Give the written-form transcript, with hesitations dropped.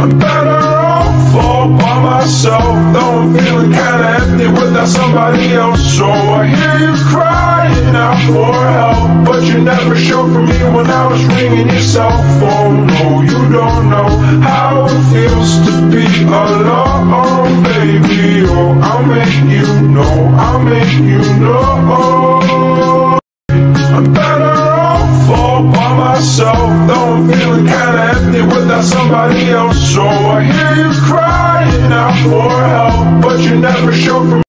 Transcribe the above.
I'm better off all by myself, though I'm feeling kinda empty without somebody else. So I hear you crying out for help, but you never showed for me when I was ringing your cell phone. No, you don't know how it feels to be alone, baby. Oh, I'll make you know, I'll make you know. I'm better off all by myself, though I'm feeling kinda empty without somebody else. So I hear you crying out for help, but you never showed for me